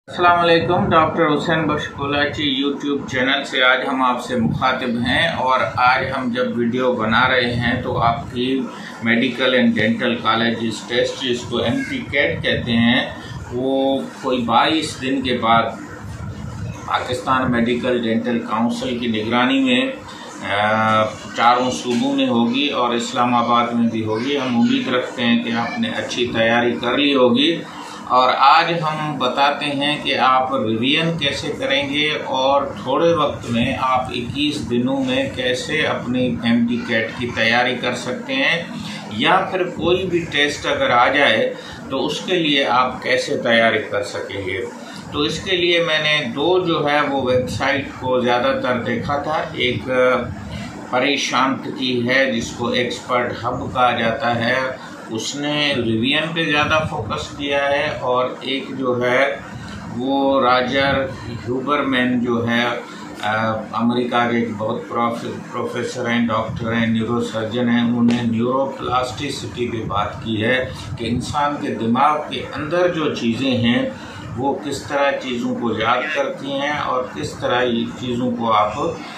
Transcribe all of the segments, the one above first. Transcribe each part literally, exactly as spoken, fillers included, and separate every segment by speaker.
Speaker 1: अस्सलाम वालेकुम। Doctor Hussain Bakhsh Kolachi YouTube channel से आज हम आपसे मुखातिब हैं और आज हम जब वीडियो बना रहे हैं तो आपकी medical and dental college test जिसको एम टी कैट कहते हैं वो कोई बाईस दिन के बाद पाकिस्तान मेडिकल डेंटल काउंसिल की निगरानी में चारों सूबों में होगी और इस्लामाबाद में भी होगी। हम उम्मीद रखते हैं कि आपने अच्छी तैयारी कर ली होगी और आज हम बताते हैं कि आप रिवीजन कैसे करेंगे और थोड़े वक्त में आप इक्कीस दिनों में कैसे अपनी एम टी कैट की तैयारी कर सकते हैं या फिर कोई भी टेस्ट अगर आ जाए तो उसके लिए आप कैसे तैयारी कर सकेंगे। तो इसके लिए मैंने दो जो है वो वेबसाइट को ज़्यादातर देखा था। एक परेशांत की है जिसको एक्सपर्ट हब कहा जाता है, उसने रिवीजन पे ज़्यादा फोकस किया है, और एक जो है वो रॉजर ह्यूबरमैन जो है आ, अमेरिका के एक बहुत प्रोफेसर हैं, डॉक्टर हैं, न्यूरोसर्जन हैं, उन्होंने न्यूरोप्लास्टिसिटी पे बात की है कि इंसान के दिमाग के अंदर जो चीज़ें हैं वो किस तरह चीज़ों को याद करती हैं और किस तरह ये चीज़ों को आप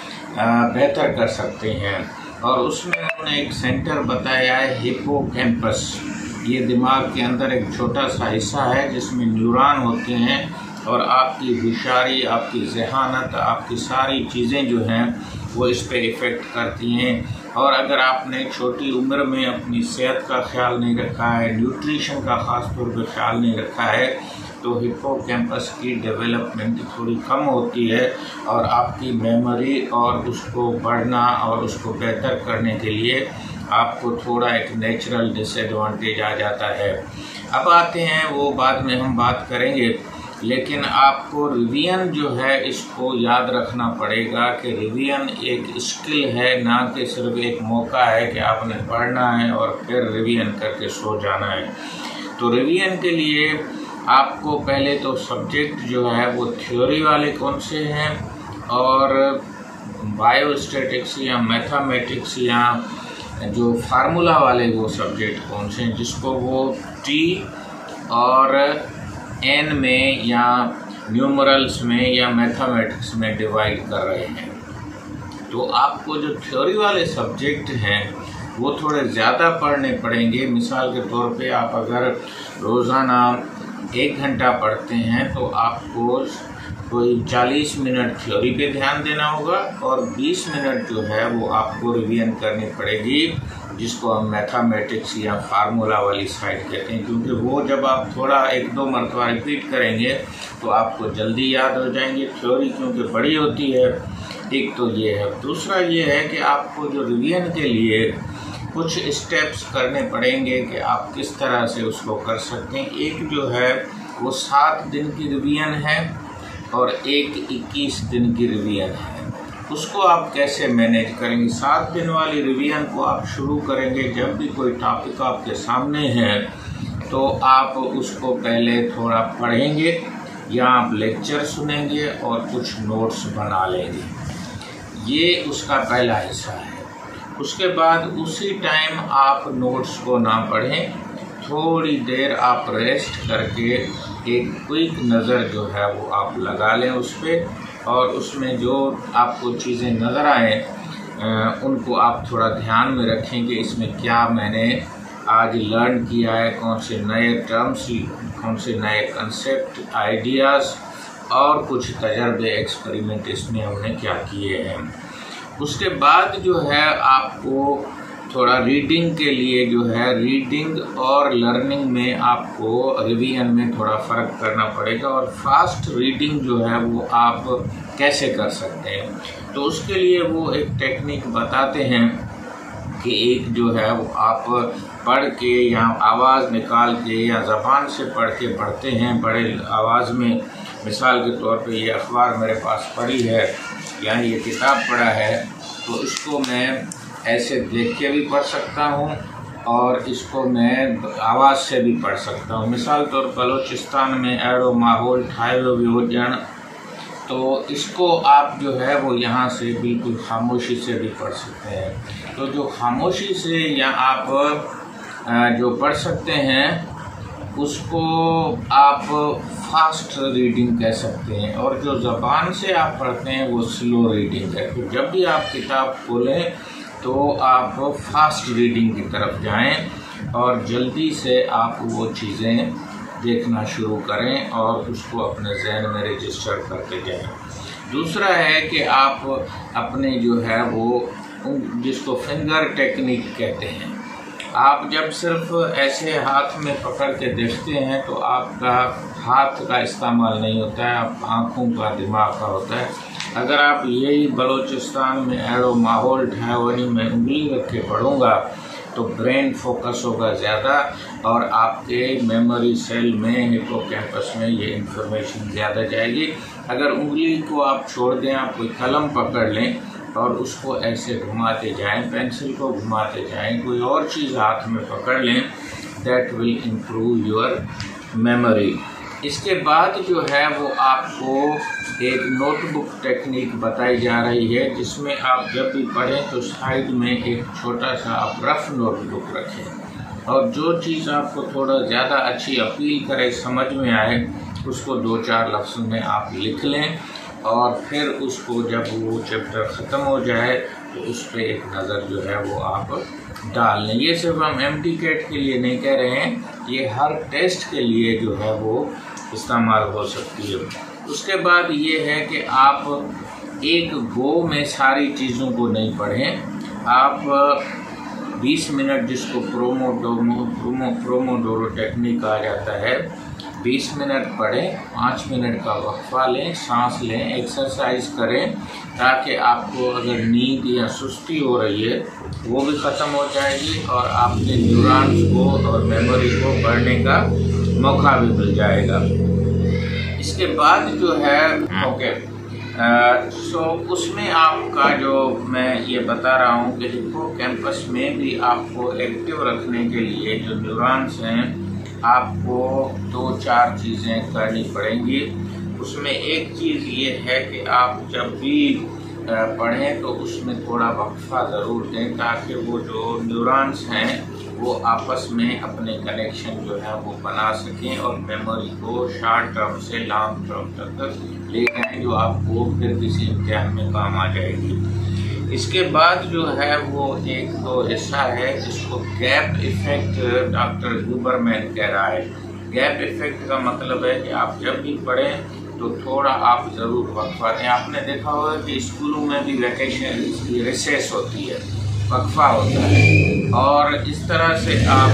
Speaker 1: बेहतर कर सकते हैं। और उसमें उन्होंने एक सेंटर बताया है हिप्पोकैम्पस। ये दिमाग के अंदर एक छोटा सा हिस्सा है जिसमें न्यूरॉन होते हैं और आपकी होशियारी, आपकी ज़हानत, आपकी सारी चीज़ें जो हैं वो इस पे इफ़ेक्ट करती हैं। और अगर आपने छोटी उम्र में अपनी सेहत का ख्याल नहीं रखा है, न्यूट्रिशन का ख़ास तौर पर ख्याल नहीं रखा है, तो हिप्पोकैम्पस की डेवलपमेंट थोड़ी कम होती है और आपकी मेमोरी और उसको बढ़ना और उसको बेहतर करने के लिए आपको थोड़ा एक नेचुरल डिसएडवांटेज आ जाता है। अब आते हैं वो बाद में हम बात करेंगे, लेकिन आपको रिवीजन जो है इसको याद रखना पड़ेगा कि रिवीजन एक स्किल है, ना कि सिर्फ एक मौका है कि आपने पढ़ना है और फिर रिवीजन करके सो जाना है। तो रिवीजन के लिए आपको पहले तो सब्जेक्ट जो है वो थ्योरी वाले कौन से हैं और बायोस्टैटिक्स या मैथमेटिक्स या जो फार्मूला वाले वो सब्जेक्ट कौन से हैं जिसको वो टी और एन में या न्यूमरल्स में या मैथमेटिक्स में डिवाइड कर रहे हैं। तो आपको जो थ्योरी वाले सब्जेक्ट हैं वो थोड़े ज़्यादा पढ़ने पड़ेंगे। मिसाल के तौर पे आप अगर रोज़ाना एक घंटा पढ़ते हैं तो आपको कोई चालीस मिनट थ्योरी पे ध्यान देना होगा और बीस मिनट जो है वो आपको रिवीजन करनी पड़ेगी, जिसको हम मैथमेटिक्स या फार्मूला वाली साइड कहते हैं, क्योंकि वो जब आप थोड़ा एक दो मरतबा रिपीट करेंगे तो आपको जल्दी याद हो जाएंगे। थ्योरी क्योंकि बड़ी होती है, एक तो ये है। दूसरा ये है कि आपको जो रिवीजन के लिए कुछ स्टेप्स करने पड़ेंगे कि आप किस तरह से उसको कर सकते हैं। एक जो है वो सात दिन की रिवीजन है और एक इक्कीस दिन की रिवीजन है। उसको आप कैसे मैनेज करेंगे? सात दिन वाली रिवीजन को आप शुरू करेंगे जब भी कोई टॉपिक आपके सामने है तो आप उसको पहले थोड़ा पढ़ेंगे या आप लेक्चर सुनेंगे और कुछ नोट्स बना लेंगे। ये उसका पहला हिस्सा है। उसके बाद उसी टाइम आप नोट्स को ना पढ़ें, थोड़ी देर आप रेस्ट करके एक क्विक नज़र जो है वो आप लगा लें उस पर, और उसमें जो आपको चीज़ें नज़र आएँ उनको आप थोड़ा ध्यान में रखें कि इसमें क्या मैंने आज लर्न किया है, कौन से नए टर्म्स, कौन से नए कंसेप्ट, आइडियाज़ और कुछ तजर्बे, एक्सपेरिमेंट इसमें हमने क्या किए हैं। उसके बाद जो है आपको थोड़ा रीडिंग के लिए जो है रीडिंग और लर्निंग में आपको रिवीजन में थोड़ा फ़र्क करना पड़ेगा, और फास्ट रीडिंग जो है वो आप कैसे कर सकते हैं। तो उसके लिए वो एक टेक्निक बताते हैं कि एक जो है वो आप पढ़ के या आवाज़ निकाल के या ज़बान से पढ़ के पढ़ते हैं बड़े आवाज़ में। मिसाल के तौर पे ये अखबार मेरे पास पड़ी है या ये किताब पढ़ा है, तो इसको मैं ऐसे देख के भी पढ़ सकता हूँ और इसको मैं आवाज़ से भी पढ़ सकता हूँ। मिसाल तौर पर बलोचिस्तान में एड़ो माहौल ठायो वियोजन, तो इसको आप जो है वो यहाँ से बिल्कुल खामोशी से भी पढ़ सकते हैं। तो जो खामोशी से या आप जो पढ़ सकते हैं उसको आप फास्ट रीडिंग कह सकते हैं, और जो ज़बान से आप पढ़ते हैं वो स्लो रीडिंग है। तो जब भी आप किताब खोलें तो आप फास्ट रीडिंग की तरफ जाएं और जल्दी से आप वो चीज़ें देखना शुरू करें और उसको अपने जहन में रजिस्टर करते जाएं। दूसरा है कि आप अपने जो है वो जिसको फिंगर टेक्निक कहते हैं, आप जब सिर्फ ऐसे हाथ में पकड़ के देखते हैं तो आपका हाथ का इस्तेमाल नहीं होता है, आप आँखों का दिमाग का होता है। अगर आप यही बलूचिस्तान में एड़ो माहौल ठहवनी में उंगली रख के पढ़ूँगा तो ब्रेन फोकस होगा ज़्यादा और आपके मेमोरी सेल में हिप्पोकैम्पस में ये इंफॉर्मेशन ज़्यादा जाएगी। अगर उंगली को आप छोड़ दें, आप कोई कलम पकड़ लें और उसको ऐसे घुमाते जाएं, पेंसिल को घुमाते जाएं, कोई और चीज़ हाथ में पकड़ लें, that will improve your memory. इसके बाद जो है वो आपको एक नोटबुक टेक्निक बताई जा रही है, जिसमें आप जब भी पढ़ें तो साइड में एक छोटा सा आप रफ नोटबुक रखें और जो चीज़ आपको थोड़ा ज़्यादा अच्छी अपील करे, समझ में आए, उसको दो चार लफ्ज़ों में आप लिख लें और फिर उसको जब वो चैप्टर ख़त्म हो जाए तो उस पर एक नज़र जो है वो आप डाल लें। ये सिर्फ हम एम टी कैट के लिए नहीं कह रहे हैं, ये हर टेस्ट के लिए जो है वो इस्तेमाल हो सकती है। उसके बाद ये है कि आप एक गो में सारी चीज़ों को नहीं पढ़ें, आप बीस मिनट जिसको प्रोमोडोरो प्रोमो प्रोमोडोरो टेक्निक कहा जाता है, बीस मिनट पढ़ें, पाँच मिनट का वक्फा लें, सांस लें, एक्सरसाइज करें, ताकि आपको अगर नींद या सुस्ती हो रही है वो भी ख़त्म हो जाएगी और आपके न्यूरॉन्स को और मेमोरी को बढ़ने का मौका भी मिल जाएगा। इसके बाद जो है ओके सो उसमें आपका जो मैं ये बता रहा हूँ कि हिप्पोकैम्पस में भी आपको एक्टिव रखने के लिए जो न्यूरॉन्स हैं, आपको दो चार चीज़ें करनी पड़ेंगी। उसमें एक चीज़ ये है कि आप जब भी पढ़ें तो उसमें थोड़ा वक्फा ज़रूर दें, ताकि वो जो न्यूरॉन्स हैं वो आपस में अपने कनेक्शन जो है वो बना सकें और मेमोरी को शॉर्ट टर्म से लॉन्ग टर्म तक ले जाएँ, जो आपको फिर किसी इम्तिहान में काम आ जाएगी। इसके बाद जो है वो एक तो हिस्सा है जिसको गैप इफ़ेक्ट डॉक्टर ह्यूबरमैन कह रहा है। गैप इफ़ेक्ट का मतलब है कि आप जब भी पढ़ें तो थोड़ा आप ज़रूर वक्फा दें। आपने देखा होगा कि स्कूलों में भी वैकेशन की रिसेस होती है, वक्फा होता है, और इस तरह से आप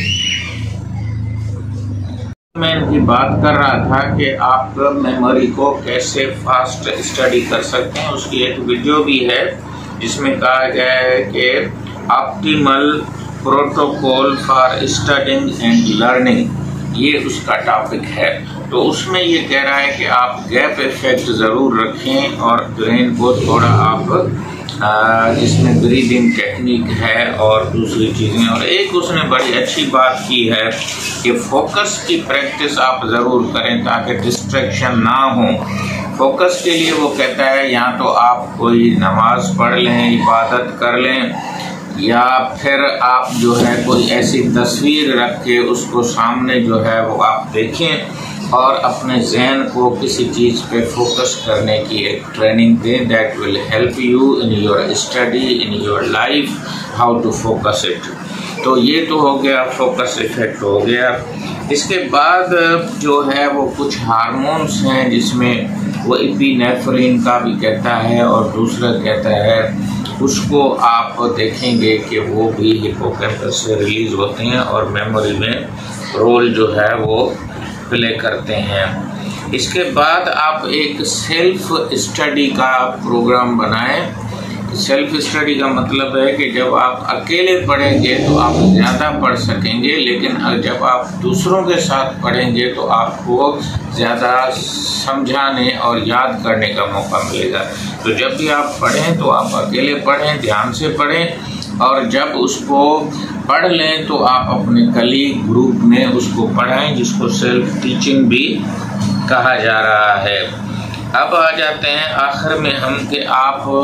Speaker 1: मैं इनकी बात कर रहा था कि आप मेमोरी को कैसे फास्ट स्टडी कर सकते हैं। उसकी एक वीडियो भी है जिसमें कहा गया है कि optimal protocol for studying and learning, ये उसका टॉपिक है। तो उसमें ये कह रहा है कि आप गैप इफेक्ट ज़रूर रखें और ब्रेन को थोड़ा आप जिसमें ब्रीदिंग टेक्निक है और दूसरी चीज़ें, और एक उसने बड़ी अच्छी बात की है कि फोकस की प्रैक्टिस आप ज़रूर करें ताकि डिस्ट्रैक्शन ना हो। फोकस के लिए वो कहता है या तो आप कोई नमाज पढ़ लें, इबादत कर लें, या फिर आप जो है कोई ऐसी तस्वीर रख के उसको सामने जो है वो आप देखें और अपने जहन को किसी चीज़ पे फोकस करने की एक ट्रेनिंग दें। That will help you in your study, in your life, how to focus it. तो ये तो हो गया, फोकस इफेक्ट हो गया। इसके बाद जो है वो कुछ हार्मोन्स हैं जिसमें वो एपिनेफ्रिन का भी कहता है और दूसरा कहता है, उसको आप देखेंगे कि वो भी हिप्पोकैम्पस से रिलीज़ होते हैं और मेमोरी में रोल जो है वो प्ले करते हैं। इसके बाद आप एक सेल्फ स्टडी का प्रोग्राम बनाएं। सेल्फ स्टडी का मतलब है कि जब आप अकेले पढ़ेंगे तो आप ज़्यादा पढ़ सकेंगे, लेकिन जब आप दूसरों के साथ पढ़ेंगे तो आपको ज़्यादा समझाने और याद करने का मौका मिलेगा। तो जब भी आप पढ़ें तो आप अकेले पढ़ें, ध्यान से पढ़ें, और जब उसको पढ़ लें तो आप अपने कलीग ग्रुप में उसको पढ़ाएं, जिसको सेल्फ टीचिंग भी कहा जा रहा है। अब आ जाते हैं आखिर में हम कि आप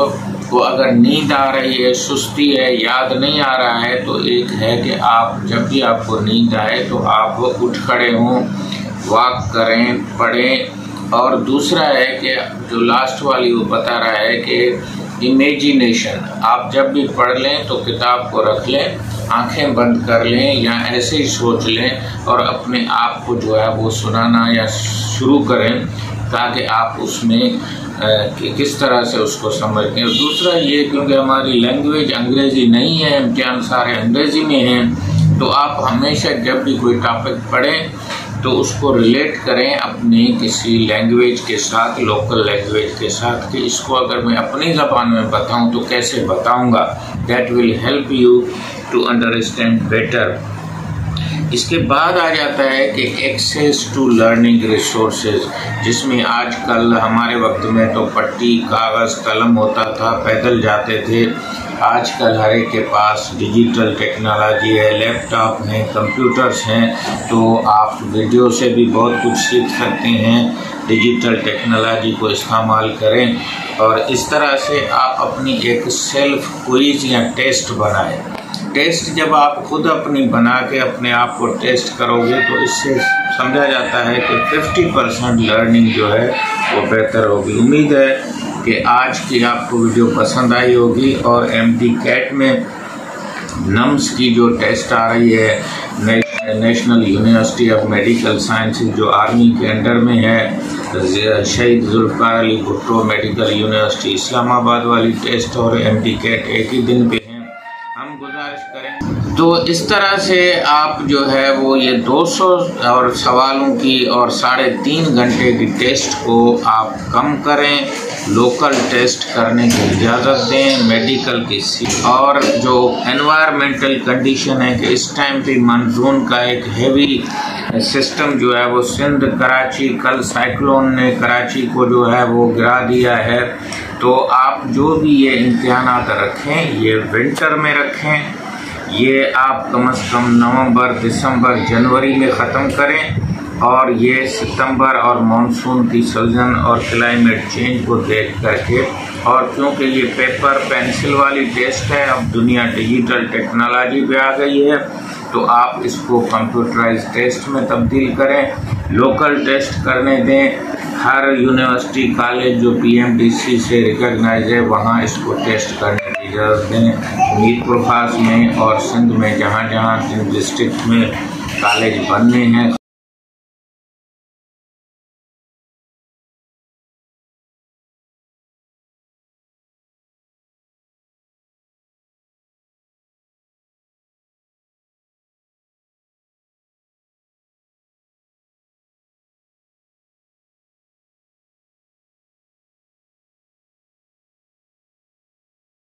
Speaker 1: को अगर नींद आ रही है, सुस्ती है, याद नहीं आ रहा है, तो एक है कि आप जब भी आपको नींद आए तो आप उठ खड़े हों, वॉक करें, पढ़ें। और दूसरा है कि जो लास्ट वाली वो बता रहा है कि इमेजिनेशन, आप जब भी पढ़ लें तो किताब को रख लें, आंखें बंद कर लें या ऐसे ही सोच लें और अपने आप को जो है वो सुनाना या शुरू करें, ताकि आप उसमें कि किस तरह से उसको समझते हैं। और दूसरा ये, क्योंकि हमारी लैंग्वेज अंग्रेज़ी नहीं है, इम्तिहान सारे अंग्रेज़ी में हैं, तो आप हमेशा जब भी कोई टॉपिक पढ़ें तो उसको रिलेट करें अपनी किसी लैंग्वेज के साथ, लोकल लैंग्वेज के साथ, कि इसको अगर मैं अपनी ज़बान में बताऊं तो कैसे बताऊंगा। That will help you to understand better. इसके बाद आ जाता है कि एक्सेस टू लर्निंग रिसोर्सेज, जिसमें आजकल हमारे वक्त में तो पट्टी, कागज़, कलम होता था, पैदल जाते थे। आजकल हर एक के पास डिजिटल टेक्नोलॉजी है, लैपटॉप हैं, कंप्यूटर्स हैं, तो आप वीडियो से भी बहुत कुछ सीख सकते हैं। डिजिटल टेक्नोलॉजी को इस्तेमाल करें और इस तरह से आप अपनी एक सेल्फ क्विज या टेस्ट बनाएं। टेस्ट जब आप खुद अपनी बना के अपने आप को टेस्ट करोगे तो इससे समझा जाता है कि पचास परसेंट लर्निंग जो है वो बेहतर होगी। उम्मीद है कि आज की आपको वीडियो पसंद आई होगी। और एम टी कैट में नम्स की जो टेस्ट आ रही है, national university of medical sciences जो आर्मी के अंडर में है, शहीद जुल्फ़िकार अली भुट्टो मेडिकल यूनिवर्सिटी इस्लामाबाद वाली टेस्ट और एम टी कैट एक ही दिन पे हम गुजारिश करें। तो इस तरह से आप जो है वो ये दो सौ और सवालों की और साढ़े तीन घंटे की टेस्ट को आप कम करें, लोकल टेस्ट करने की इजाज़त दें, मेडिकल की सीट। और जो एनवायरमेंटल कंडीशन है कि इस टाइम पे मानसून का एक हेवी सिस्टम जो है वो सिंध, कराची, कल साइक्लोन ने कराची को जो है वो गिरा दिया है। तो आप जो भी ये इम्तिहानात रखें ये विंटर में रखें, ये आप कम से कम नवंबर, दिसंबर, जनवरी में ख़त्म करें। और ये सितंबर और मानसून की सीजन और क्लाइमेट चेंज को देख करके, और क्योंकि ये पेपर पेंसिल वाली टेस्ट है, अब दुनिया डिजिटल टेक्नोलॉजी पे आ गई है, तो आप इसको कंप्यूटराइज टेस्ट में तब्दील करें, लोकल टेस्ट करने दें। हर यूनिवर्सिटी, कॉलेज जो पी एम डी सी से रिकॉग्नाइज है वहाँ इसको टेस्ट करने की इजाज़त दें। मीरपुर खास में और सिंध में जहाँ जहाँ जिन डिस्ट्रिक्ट में कॉलेज बनने हैं